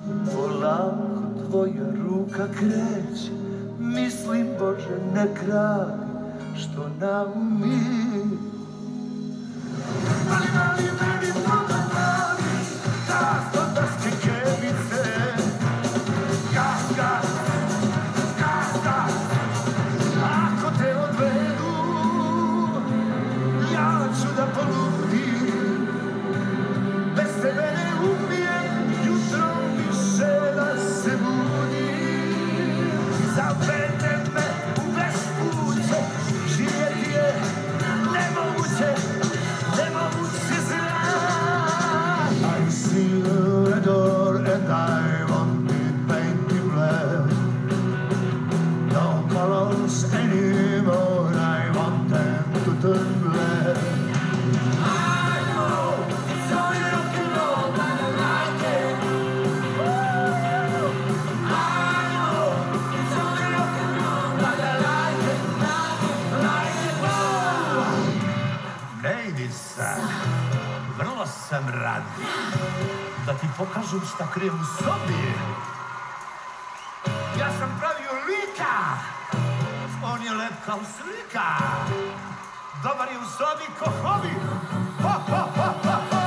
Polako tvoja ruka kreće, mislim Bože ne kraj, što nam mi. Mali, mali, meni mnogo mali, krasnotarske kevice. Gas, gas, gas, gas, ako te odvedu, ja ću da poludim. Bez tebe ne umijem, jutro više da se budim. Zavede me u bespuće, živjeti je nemoguće, nemoguće zrak. I see the door and I want it painted black. No colors anymore, I want them to turn black. I know it's only rock and roll, but I like it. I know it's only rock and roll, but I like it, like it. Nejdica, vrlo sam rad da ti pokažem šta krijem u sobi. Ja sam pravio lika, on je lep kao slika. Dobar je u sobi ko hobi. Ho, ho, ho, ho, ho.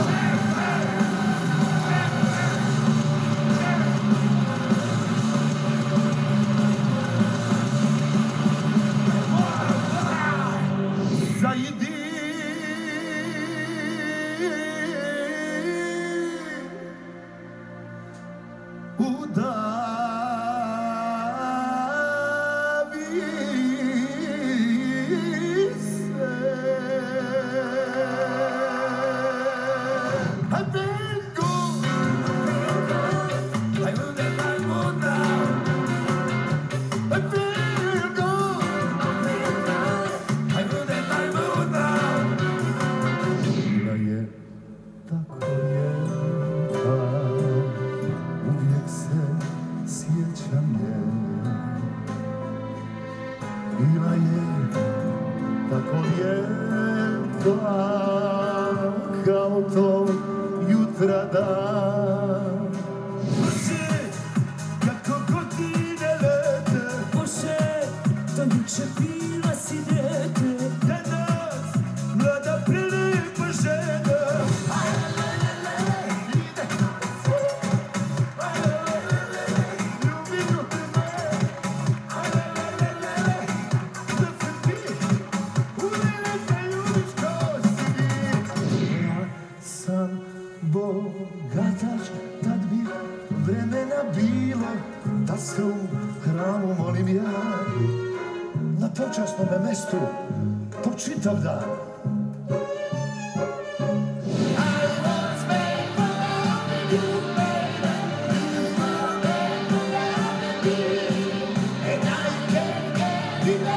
Zajdi bila je tako lijepa kao to jutra dan. Bože, kako godine lete, Bože, to juče bila si dete, danas mlada prelepa žena. Bogatač, tad bi vremena bilo da se u hramu molim ja na počasnome mestu po čitav dan. I